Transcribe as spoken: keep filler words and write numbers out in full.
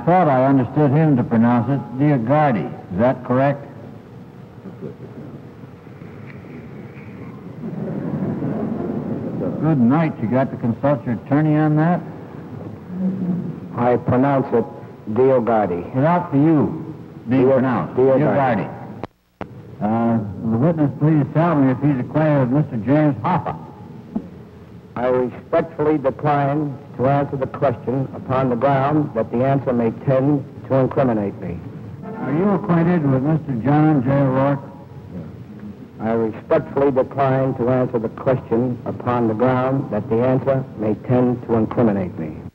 thought I understood him to pronounce it Diagardi. Is that correct? Good night. You got to consult your attorney on that? I pronounce it Diagardi. Without the U being Dio- pronounced. Diagardi. Diagardi. Uh, the witness, please tell me if he's acquainted with Mister James Hoffa. I respectfully decline to answer the question upon the ground that the answer may tend to incriminate me. Are you acquainted with Mister John J. O'Rourke? I respectfully decline to answer the question upon the ground that the answer may tend to incriminate me.